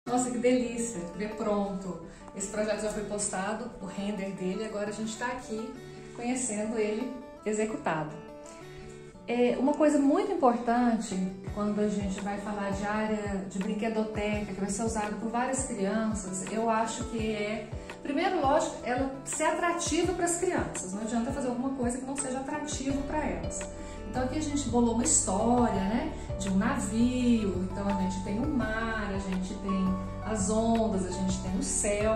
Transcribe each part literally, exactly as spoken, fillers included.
Nossa, que delícia ver pronto. Esse projeto já foi postado, o render dele, agora a gente está aqui conhecendo ele executado. É uma coisa muito importante quando a gente vai falar de área de brinquedoteca, que vai ser usada por várias crianças, eu acho que é, primeiro, lógico, ela ser atrativa para as crianças. Não adianta fazer alguma coisa que não seja atrativo para elas. Então aqui a gente bolou uma história, né, de um navio, então a gente tem o mar, a gente tem as ondas, a gente tem o céu.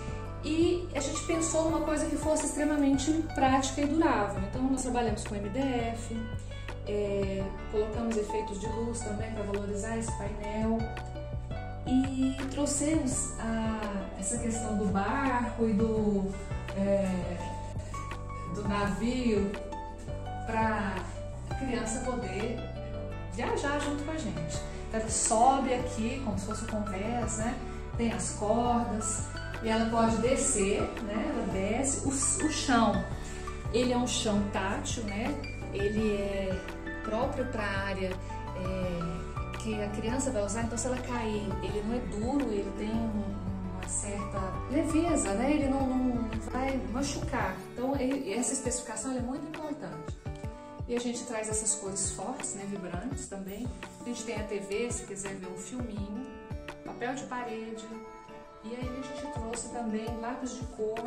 E a gente pensou numa coisa que fosse extremamente prática e durável. Então nós trabalhamos com M D F, é, colocamos efeitos de luz também para valorizar esse painel e trouxemos a, essa questão do barco e do, é, do navio para a criança poder viajar junto com a gente. Então ela sobe aqui como se fosse um convés, né? Tem as cordas. E ela pode descer, né? Ela desce. O, o chão, ele é um chão tátil, né? Ele é próprio para a área é, que a criança vai usar. Então, se ela cair, ele não é duro, ele tem uma certa leveza, né? Ele não, não vai machucar. Então, ele, essa especificação é muito importante. E a gente traz essas cores fortes, né? Vibrantes também. A gente tem a T V, se quiser ver um filminho, papel de parede. E aí a gente trouxe também lápis de cor,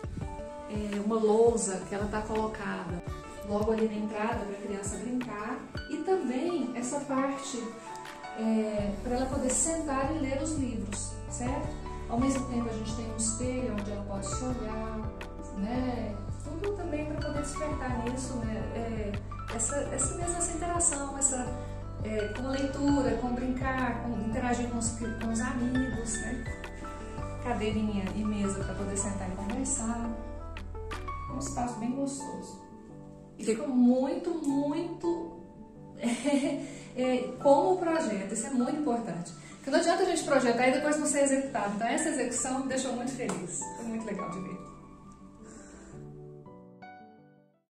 é, uma lousa que ela está colocada logo ali na entrada para a criança brincar. E também essa parte é, para ela poder sentar e ler os livros, certo? Ao mesmo tempo a gente tem um espelho onde ela pode se olhar, né? Tudo também para poder despertar nisso, né? É, essa, essa mesma essa interação, essa, é, com a leitura, com brincar, com interagir com os, com os amigos, né? Cadeirinha e mesa para poder sentar e conversar. É um espaço bem gostoso. E fica muito, muito é, é, como o projeto. Isso é muito importante. Porque não adianta a gente projetar e depois não ser executado. Então essa execução me deixou muito feliz. Foi muito legal de ver.